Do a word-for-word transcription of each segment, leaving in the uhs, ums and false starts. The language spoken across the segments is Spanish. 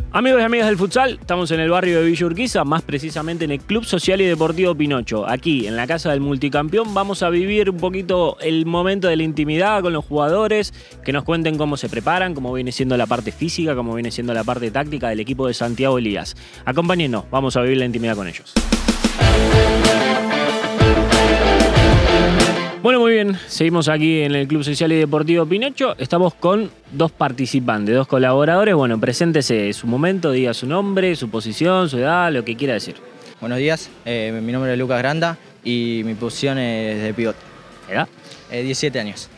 Amigos y amigas del futsal, estamos en el barrio de Villa Urquiza, más precisamente en el Club Social y Deportivo Pinocho. Aquí, en la casa del multicampeón, vamos a vivir un poquito el momento de la intimidad con los jugadores, que nos cuenten cómo se preparan, cómo viene siendo la parte física, cómo viene siendo la parte táctica del equipo de Santiago Elías. Acompáñennos, vamos a vivir la intimidad con ellos. Bueno, muy bien, seguimos aquí en el Club Social y Deportivo Pinocho. Estamos con dos participantes, dos colaboradores. Bueno, preséntese su momento, diga su nombre, su posición, su edad, lo que quiera decir. Buenos días, eh, mi nombre es Lucas Granda y mi posición es de pivot. ¿Edad? Eh, diecisiete años.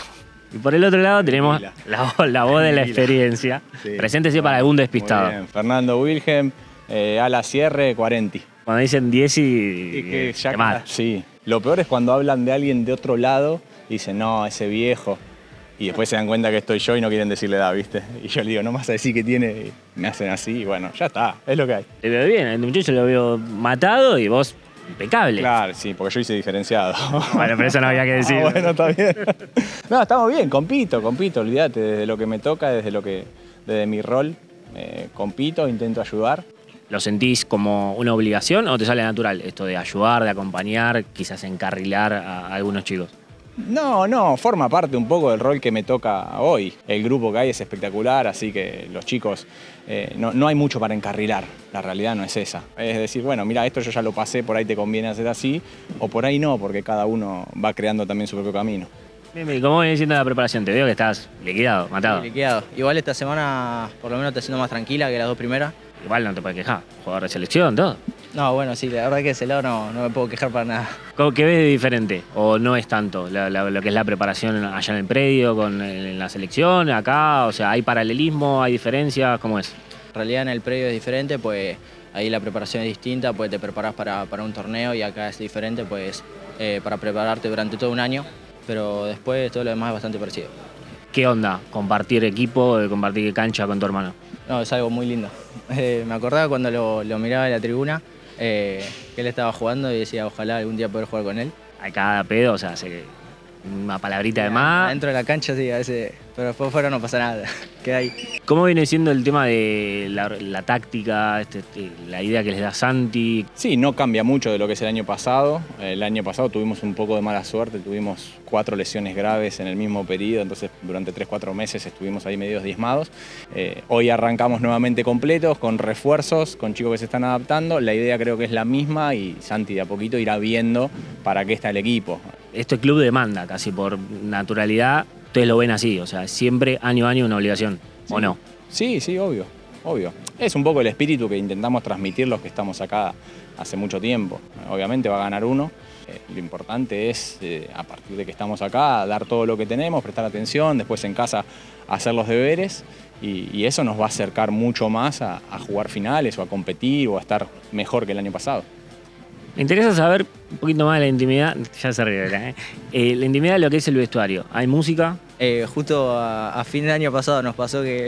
Y por el otro lado tenemos la, la voz de la experiencia. Sí. Preséntese para algún despistado. Muy bien. Fernando Wilhelm, eh, ala cierre, cuarenta. Cuando dicen diez y... y que ya mal. Sí. Lo peor es cuando hablan de alguien de otro lado y dicen, no, ese viejo. Y después se dan cuenta que estoy yo y no quieren decirle edad, ¿viste? Y yo le digo, no me vas a decir que tiene. Y me hacen así y bueno, ya está, es lo que hay. Te veo bien, el muchacho lo veo matado y vos impecable. Claro, sí, porque yo hice diferenciado. Bueno, pero eso no había que decir. Ah, bueno, está bien. No, estamos bien, compito, compito, olvídate, desde lo que me toca, desde lo que, desde mi rol, eh, compito, intento ayudar. ¿Lo sentís como una obligación o te sale natural esto de ayudar, de acompañar, quizás encarrilar a algunos chicos? No, no, forma parte un poco del rol que me toca hoy. El grupo que hay es espectacular, así que los chicos, eh, no, no hay mucho para encarrilar, la realidad no es esa. Es decir, bueno, mira, esto yo ya lo pasé, por ahí te conviene hacer así, o por ahí no, porque cada uno va creando también su propio camino. Bien, ¿cómo viene siendo la preparación? Te veo que estás liquidado, matado. Sí, liquidado. Igual esta semana por lo menos está siendo más tranquila que las dos primeras. Igual no te puedes quejar, jugador de selección, todo. No, bueno, sí, la verdad que de ese lado no, no me puedo quejar para nada. ¿Qué ves de diferente? ¿O no es tanto la, la, lo que es la preparación allá en el predio, con el, en la selección, acá? O sea, ¿hay paralelismo, hay diferencias? ¿Cómo es? En realidad en el predio es diferente, pues ahí la preparación es distinta, pues te preparas para, para un torneo y acá es diferente, pues eh, para prepararte durante todo un año, pero después todo lo demás es bastante parecido. ¿Qué onda compartir equipo, compartir cancha con tu hermano? No, es algo muy lindo. Eh, me acordaba cuando lo, lo miraba en la tribuna, eh, que él estaba jugando y decía, ojalá algún día poder jugar con él. A cada pedo, o sea, hace una palabrita de más. Dentro de la cancha sí, a veces, pero después fuera no pasa nada, queda ahí. ¿Cómo viene siendo el tema de la, la táctica, este, la idea que les da Santi? Sí, no cambia mucho de lo que es el año pasado. El año pasado tuvimos un poco de mala suerte, tuvimos cuatro lesiones graves en el mismo periodo, entonces durante tres, cuatro meses estuvimos ahí medios diezmados. Eh, hoy arrancamos nuevamente completos, con refuerzos, con chicos que se están adaptando. La idea creo que es la misma y Santi de a poquito irá viendo para qué está el equipo. Este club demanda casi por naturalidad, ustedes lo ven así, o sea, siempre año a año una obligación, sí. ¿O no? Sí, sí, obvio, obvio. Es un poco el espíritu que intentamos transmitir los que estamos acá hace mucho tiempo. Obviamente va a ganar uno. Eh, lo importante es, eh, a partir de que estamos acá, dar todo lo que tenemos, prestar atención, después en casa hacer los deberes y, y eso nos va a acercar mucho más a, a jugar finales o a competir o a estar mejor que el año pasado. Me interesa saber un poquito más de la intimidad, ya se ríe, ¿eh? Eh, la intimidad de lo que es el vestuario. ¿Hay música? Eh, justo a, a fin de año pasado nos pasó que...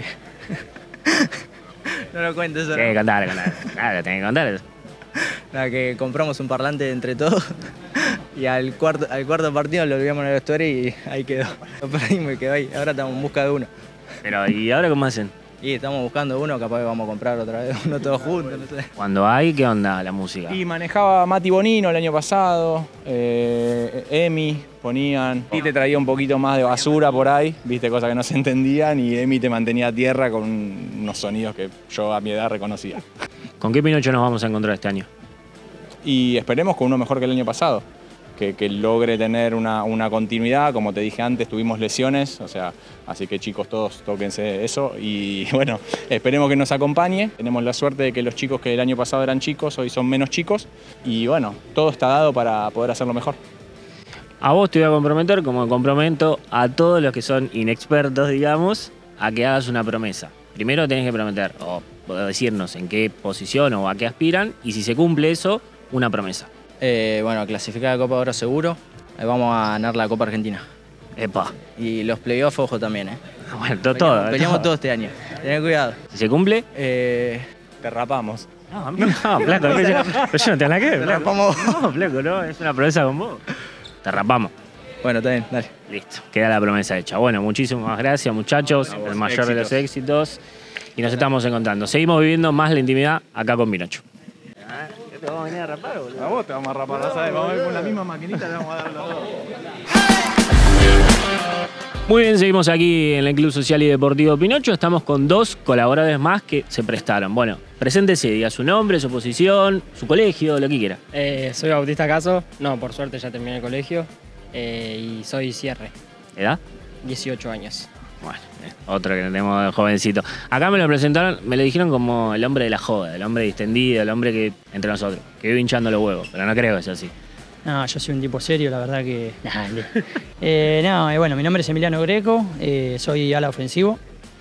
no lo cuento eso. Sí, no. contale, contale. Claro, tenés que contar eso. Nada, que compramos un parlante entre todos y al cuarto, al cuarto partido lo olvidamos en el vestuario y ahí quedó. Lo perdimos y quedó ahí. Ahora estamos en busca de uno. Pero, ¿y ahora cómo hacen? Y estamos buscando uno, capaz que vamos a comprar otra vez uno todos juntos, no sé. Cuando hay, ¿qué onda la música? Y manejaba Mati Bonino el año pasado, eh, Emi ponían, y te traía un poquito más de basura por ahí, viste, cosas que no se entendían, y Emi te mantenía a tierra con unos sonidos que yo a mi edad reconocía. ¿Con qué Pinocho nos vamos a encontrar este año? Y esperemos con uno mejor que el año pasado. Que, que logre tener una, una continuidad, como te dije antes, tuvimos lesiones, o sea, así que chicos todos tóquense eso y bueno, esperemos que nos acompañe. Tenemos la suerte de que los chicos que el año pasado eran chicos, hoy son menos chicos y bueno, todo está dado para poder hacerlo mejor. A vos te voy a comprometer, como comprometo a todos los que son inexpertos, digamos, a que hagas una promesa. Primero tenés que prometer, o decirnos en qué posición o a qué aspiran, y si se cumple eso, una promesa. Eh, bueno, clasificar a Copa Oro seguro, eh, vamos a ganar la Copa Argentina. Epa. Y los playoffs, ojo también, ¿eh? Bueno, todo. Peleamos, peleamos todo este año, tened cuidado. Si se cumple, eh, te rapamos. No, no, flaco, pero yo, pero yo no tengo nada que ver. Te rapamos. No, flaco, no, es una promesa con vos. Te rapamos. Bueno, está bien, dale. Listo, queda la promesa hecha. Bueno, muchísimas gracias, muchachos. El mayor éxitos. de los éxitos. y nos estamos encontrando. Seguimos viviendo más la intimidad acá con Pinocho. ¿Qué te vamos a venir a rapar, boludo? A vos te vamos a rapar, ¿no sabes? Vamos a ver con la misma maquinita, le vamos a dar los dos. Muy bien, seguimos aquí en el Club Social y Deportivo Pinocho. Estamos con dos colaboradores más que se prestaron. Bueno, preséntese, diga su nombre, su posición, su colegio, lo que quiera. Eh, soy Bautista Caso, no, por suerte ya terminé el colegio eh, y soy cierre, ¿Edad? dieciocho años. Bueno, eh, otro que tenemos de jovencito. Acá me lo presentaron, me lo dijeron como el hombre de la joda, el hombre distendido, el hombre que, entre nosotros, que vive hinchando los huevos, pero no creo que sea así. No, yo soy un tipo serio, la verdad que... eh, no, eh, bueno, mi nombre es Emiliano Greco, eh, soy ala ofensivo,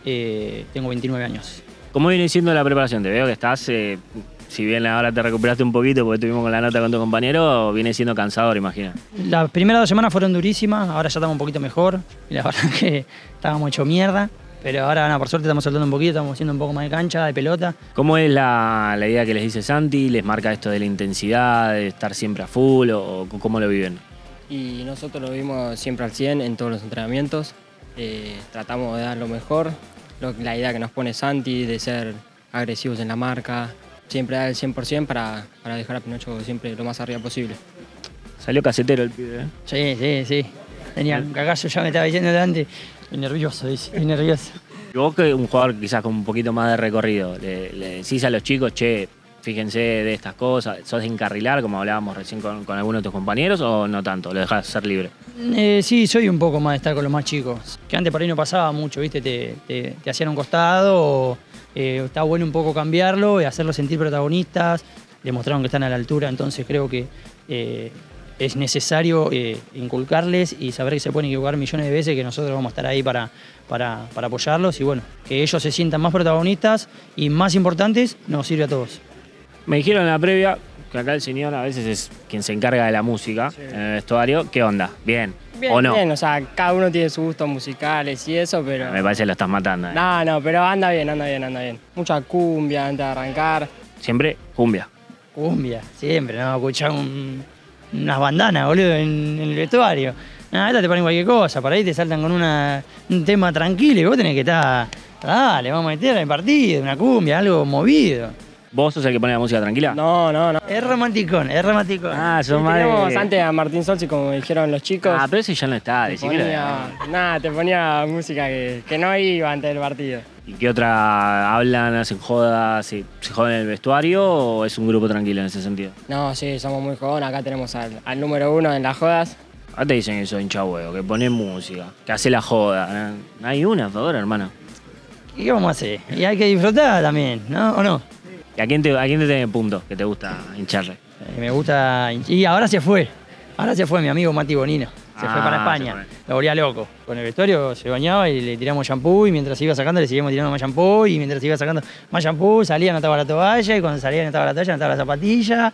eh, tengo veintinueve años. ¿Cómo viene siendo la preparación? Te veo que estás, eh, si bien ahora te recuperaste un poquito porque estuvimos con la nota con tu compañero, viene siendo cansador, imagino. Las primeras dos semanas fueron durísimas, ahora ya estamos un poquito mejor, y la verdad que estábamos hecho mierda, pero ahora, no, por suerte estamos soltando un poquito, estamos haciendo un poco más de cancha, de pelota. ¿Cómo es la, la idea que les dice Santi? ¿Les marca esto de la intensidad, de estar siempre a full o, o cómo lo viven? Y nosotros lo vimos siempre al cien en todos los entrenamientos, eh, tratamos de dar lo mejor, lo, la idea que nos pone Santi de ser agresivos en la marca, siempre dar el cien por cien para, para dejar a Pinocho siempre lo más arriba posible. Salió casetero el pibe, ¿eh? Sí, sí, sí. Tenía un cagazo, ya me estaba diciendo delante. Estoy nervioso, dice, estoy nervioso. Y vos, que un jugador quizás con un poquito más de recorrido, le, le decís a los chicos, che, fíjense de estas cosas, ¿sos de encarrilar, como hablábamos recién con, con algunos de tus compañeros, o no tanto, lo dejás ser libre? Eh, sí, soy un poco más de estar con los más chicos. Que antes por ahí no pasaba mucho, ¿viste? Te, te, te hacían un costado, o, eh, está bueno un poco cambiarlo y hacerlos sentir protagonistas. Demostraron que están a la altura, entonces creo que eh, es necesario eh, inculcarles y saber que se pueden equivocar millones de veces, que nosotros vamos a estar ahí para, para, para apoyarlos y bueno, que ellos se sientan más protagonistas y más importantes, nos sirve a todos. Me dijeron en la previa que acá el señor a veces es quien se encarga de la música, sí, en el vestuario. ¿Qué onda? ¿Bien? Bien, ¿O no? Bien, o sea, cada uno tiene sus gustos musicales y eso, pero... Me parece que lo estás matando. ¿eh? No, no, pero anda bien, anda bien, anda bien. Mucha cumbia antes de arrancar. Siempre cumbia. Cumbia, siempre, ¿no? Escuchar un, unas bandanas, boludo, en, en el vestuario. Nada, esta te ponen cualquier cosa, para ahí te saltan con una, un tema tranquilo y vos tenés que estar... Dale, vamos a meter en el partido, una cumbia, algo movido. ¿Vos sos el que pone la música tranquila? No, no, no. Es romanticón, es romanticón. Ah, Sí, sos más teníamos de... antes a Martín Solsi, como dijeron los chicos. Ah, pero ese ya no está, te decime. ponía, nada, te ponía música que, que no iba antes del partido. ¿Y qué otra hablan, hacen jodas, se, se joden en el vestuario o es un grupo tranquilo en ese sentido? No, sí, somos muy jóvenes. Acá tenemos al, al número uno en las jodas. Acá te dicen eso, hincha huevo, que pone música, que hace la joda. ¿No? Hay una, por favor, hermano. ¿Y qué vamos a hacer? Y hay que disfrutar también, ¿no? ¿O no? ¿Y a quién te, a quién te tiene punto que te gusta hincharle? Eh, me gusta... Y ahora se fue. Ahora se fue mi amigo Mati Bonino. Se Ah, fue para España. se fue. Lo volvía loco. Con el vestuario se bañaba y le tiramos shampoo y mientras se iba sacando le seguíamos tirando más shampoo y mientras se iba sacando más shampoo salía, no estaba la toalla y cuando salía no estaba la toalla, no estaba la zapatilla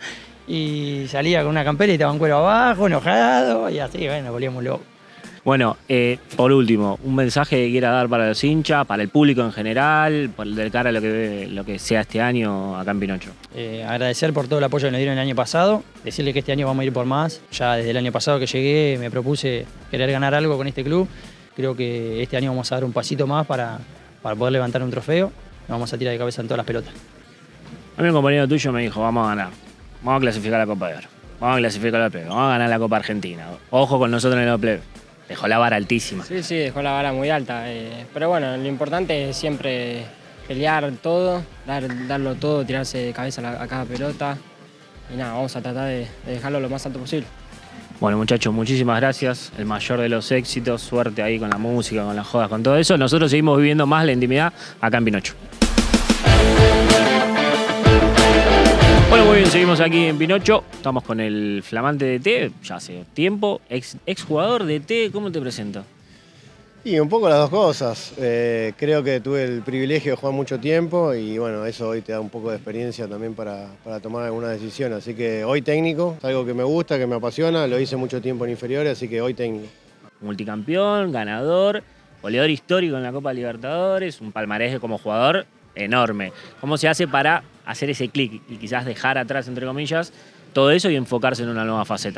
y salía con una campera y estaba en cuero abajo, enojado y así, bueno, volvíamos locos. Bueno, eh, por último, un mensaje que quiera dar para los hinchas, para el público en general, por de cara a lo que, lo que sea este año acá en Pinocho. Eh, agradecer por todo el apoyo que nos dieron el año pasado, decirle que este año vamos a ir por más. Ya desde el año pasado que llegué me propuse querer ganar algo con este club. Creo que este año vamos a dar un pasito más para, para poder levantar un trofeo. Vamos a tirar de cabeza en todas las pelotas. A mí un compañero tuyo me dijo, vamos a ganar, vamos a clasificar la Copa de Oro, vamos a clasificar la plebe, vamos a ganar la Copa Argentina. Ojo con nosotros en la plebe. Dejó la vara altísima. Sí, sí, dejó la vara muy alta. Eh, pero bueno, lo importante es siempre pelear todo, dar, darlo todo, tirarse de cabeza a, la, a cada pelota. Y nada, vamos a tratar de, de dejarlo lo más alto posible. Bueno, muchachos, muchísimas gracias. El mayor de los éxitos. Suerte ahí con la música, con las jodas, con todo eso. Nosotros seguimos viviendo más la intimidad acá en Pinocho. Bueno, muy bien, seguimos aquí en Pinocho. Estamos con el flamante D T, ya hace tiempo. Ex, ex jugador D T, ¿cómo te presento? Y un poco las dos cosas. Eh, creo que tuve el privilegio de jugar mucho tiempo y bueno, eso hoy te da un poco de experiencia también para, para tomar alguna decisión. Así que hoy técnico, es algo que me gusta, que me apasiona, lo hice mucho tiempo en inferiores, así que hoy técnico. Multicampeón, ganador, goleador histórico en la Copa Libertadores, un palmarés como jugador enorme. ¿Cómo se hace para hacer ese clic y quizás dejar atrás, entre comillas, todo eso y enfocarse en una nueva faceta?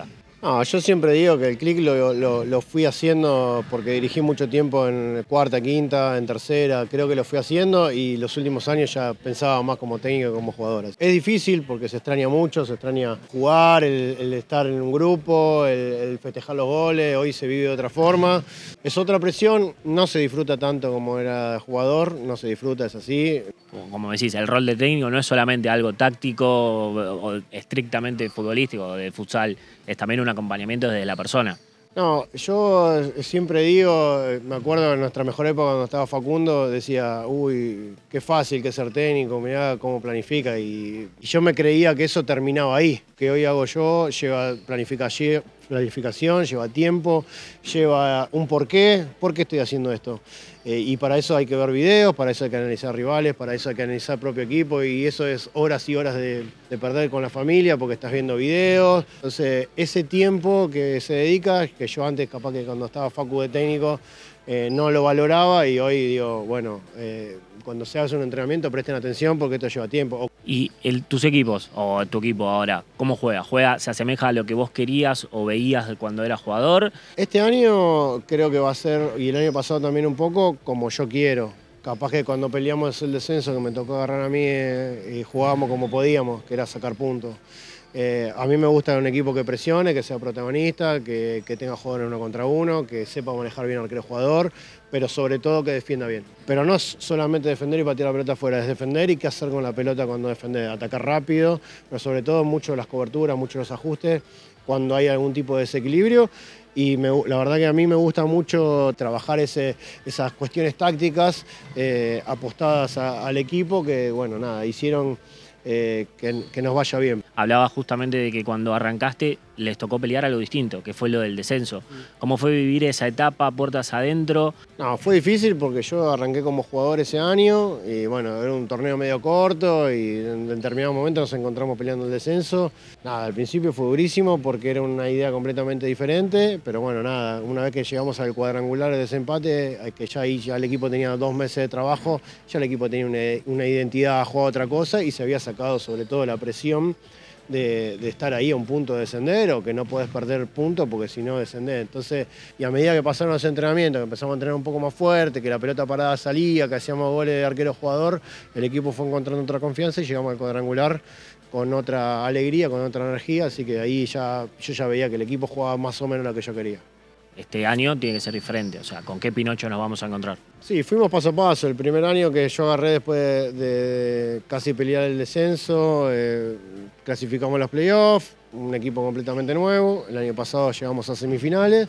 No, yo siempre digo que el clic lo, lo, lo fui haciendo porque dirigí mucho tiempo en cuarta, quinta, en tercera, creo que lo fui haciendo y los últimos años ya pensaba más como técnico que como jugador. Es difícil porque se extraña mucho, se extraña jugar, el, el estar en un grupo, el, el festejar los goles, hoy se vive de otra forma. Es otra presión, no se disfruta tanto como era jugador, no se disfruta, es así. Como decís, el rol de técnico no es solamente algo táctico o, o estrictamente futbolístico o de futsal, es también un acompañamiento desde la persona. No, yo siempre digo, me acuerdo de nuestra mejor época cuando estaba Facundo, decía, uy, qué fácil que es ser técnico, mirá cómo planifica. Y, y yo me creía que eso terminaba ahí, que hoy hago yo, lleva planificación, planificación, lleva tiempo, lleva un porqué, ¿por qué estoy haciendo esto? Eh, y para eso hay que ver videos, para eso hay que analizar rivales, para eso hay que analizar propio equipo y eso es horas y horas de, de perder con la familia porque estás viendo videos. Entonces, ese tiempo que se dedica, que yo antes capaz que cuando estaba Facu de técnico eh, no lo valoraba y hoy digo, bueno, eh, cuando se hace un entrenamiento presten atención porque esto lleva tiempo. ¿Y el, tus equipos, o tu equipo ahora, cómo juega? ¿Juega, se asemeja a lo que vos querías o veías cuando eras jugador? Este año creo que va a ser, y el año pasado también un poco, como yo quiero. Capaz que cuando peleamos el descenso, que me tocó agarrar a mí, eh, y jugábamos como podíamos, que era sacar puntos. Eh, a mí me gusta un equipo que presione, que sea protagonista, que, que tenga jugadores uno contra uno, que sepa manejar bien al arquero jugador, pero sobre todo que defienda bien. Pero no es solamente defender y patear la pelota afuera, es defender y qué hacer con la pelota cuando defender, atacar rápido, pero sobre todo mucho las coberturas, mucho los ajustes, cuando hay algún tipo de desequilibrio. Y me, la verdad que a mí me gusta mucho trabajar ese, esas cuestiones tácticas eh, apostadas a, al equipo que, bueno, nada, hicieron eh, que, que nos vaya bien. Hablaba justamente de que cuando arrancaste les tocó pelear algo distinto, que fue lo del descenso. ¿Cómo fue vivir esa etapa, puertas adentro? No, fue difícil porque yo arranqué como jugador ese año y bueno, era un torneo medio corto y en determinado momento nos encontramos peleando el descenso. Nada, al principio fue durísimo porque era una idea completamente diferente, pero bueno, nada, una vez que llegamos al cuadrangular de desempate, que ya ahí ya el equipo tenía dos meses de trabajo, ya el equipo tenía una, una identidad, jugaba otra cosa y se había sacado sobre todo la presión De, de estar ahí a un punto de descender o que no podés perder puntos porque si no descendés. Entonces, y a medida que pasaron los entrenamientos, que empezamos a entrenar un poco más fuerte, que la pelota parada salía, que hacíamos goles de arquero-jugador, el equipo fue encontrando otra confianza y llegamos al cuadrangular con otra alegría, con otra energía, así que ahí ya, yo ya veía que el equipo jugaba más o menos lo que yo quería. Este año tiene que ser diferente, o sea, ¿con qué Pinocho nos vamos a encontrar? Sí, fuimos paso a paso. El primer año que yo agarré después de, de casi pelear el descenso, eh, clasificamos los playoffs, un equipo completamente nuevo. El año pasado llegamos a semifinales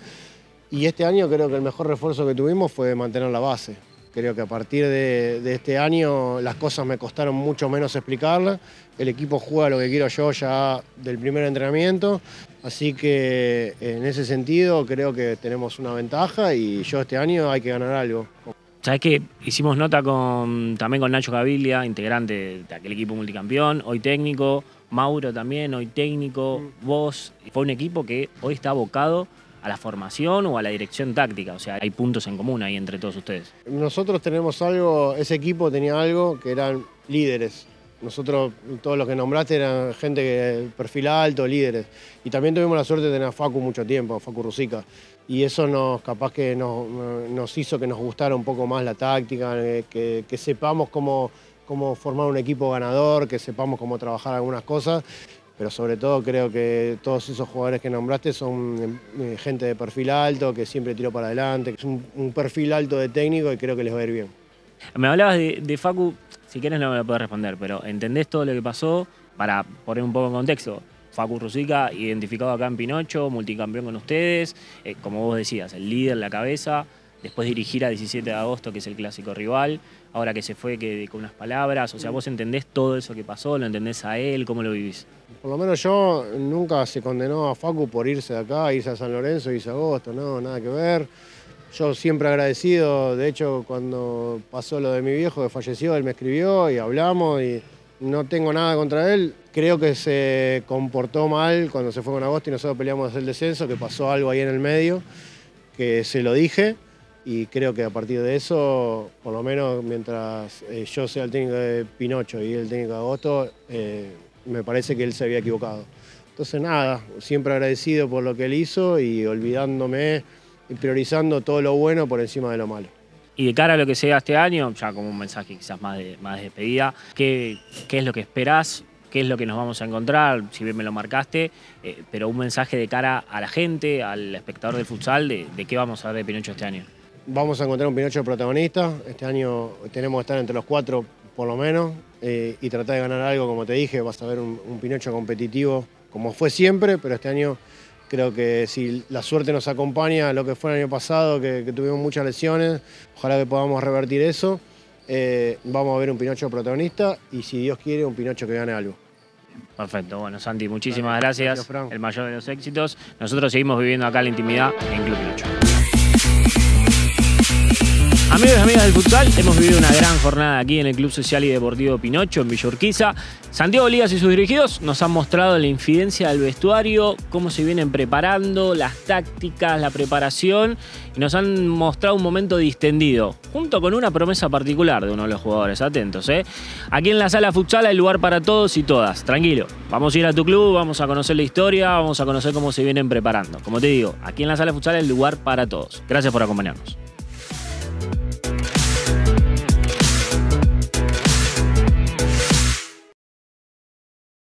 y este año creo que el mejor refuerzo que tuvimos fue mantener la base. Creo que a partir de, de este año las cosas me costaron mucho menos explicarlas. El equipo juega lo que quiero yo ya del primer entrenamiento. Así que en ese sentido creo que tenemos una ventaja y yo este año hay que ganar algo. ¿Sabés qué? Hicimos nota con, también con Nacho Gavilia, integrante de aquel equipo multicampeón, hoy técnico, Mauro también, hoy técnico, mm. vos. Fue un equipo que hoy está abocado a la formación o a la dirección táctica, o sea, hay puntos en común ahí entre todos ustedes. Nosotros tenemos algo, ese equipo tenía algo que eran líderes. Nosotros, todos los que nombraste eran gente que perfil alto, líderes. Y también tuvimos la suerte de tener a Facu mucho tiempo, a Facu Rusica. Y eso nos, capaz que nos, nos hizo que nos gustara un poco más la táctica, que, que sepamos cómo, cómo formar un equipo ganador, que sepamos cómo trabajar algunas cosas. Pero sobre todo creo que todos esos jugadores que nombraste son eh, gente de perfil alto, que siempre tiró para adelante. Es un, un perfil alto de técnico y creo que les va a ir bien. Me hablabas de, de Facu, si querés no me lo podés responder, pero ¿entendés todo lo que pasó? Para poner un poco en contexto. Facu Rusica, identificado acá en Pinocho, multicampeón con ustedes, eh, como vos decías, el líder, la cabeza, después dirigir a diecisiete de agosto, que es el clásico rival, ahora que se fue que, con unas palabras, o sea, vos entendés todo eso que pasó, lo entendés a él, ¿cómo lo vivís? Por lo menos yo nunca se condenó a Facu por irse de acá, irse a San Lorenzo, irse a Agosto, no, nada que ver. Yo siempre agradecido, de hecho cuando pasó lo de mi viejo que falleció, él me escribió y hablamos y no tengo nada contra él. Creo que se comportó mal cuando se fue con Agosto y nosotros peleamos el descenso, que pasó algo ahí en el medio, que se lo dije y creo que a partir de eso, por lo menos mientras eh, yo sea el técnico de Pinocho y el técnico de Agosto, eh, me parece que él se había equivocado. Entonces nada, siempre agradecido por lo que él hizo y olvidándome y priorizando todo lo bueno por encima de lo malo. Y de cara a lo que sea este año, ya como un mensaje quizás más de, más de despedida, ¿qué, qué es lo que esperás? ¿Qué es lo que nos vamos a encontrar? Si bien me lo marcaste, eh, pero un mensaje de cara a la gente, al espectador del futsal, de, de qué vamos a ver de Pinocho este año. Vamos a encontrar un Pinocho protagonista. Este año tenemos que estar entre los cuatro por lo menos eh, y tratar de ganar algo, como te dije. Vas a ver un, un Pinocho competitivo como fue siempre, pero este año creo que si la suerte nos acompaña, lo que fue el año pasado, que, que tuvimos muchas lesiones, ojalá que podamos revertir eso. Eh, vamos a ver un Pinocho protagonista y si Dios quiere un Pinocho que gane algo. Perfecto, bueno Santi, muchísimas gracias, gracias Fran. El mayor de los éxitos. Nosotros seguimos viviendo acá la intimidad en Club Pinocho. Amigos y amigas del futsal, hemos vivido una gran jornada aquí en el Club Social y Deportivo Pinocho, en Villa Urquiza. Santiago Lías y sus dirigidos nos han mostrado la infidencia del vestuario, cómo se vienen preparando, las tácticas, la preparación, y nos han mostrado un momento distendido, junto con una promesa particular de uno de los jugadores. Atentos, ¿eh? Aquí en la sala futsal hay lugar para todos y todas. Tranquilo, vamos a ir a tu club, vamos a conocer la historia, vamos a conocer cómo se vienen preparando. Como te digo, aquí en la sala futsal hay lugar para todos. Gracias por acompañarnos.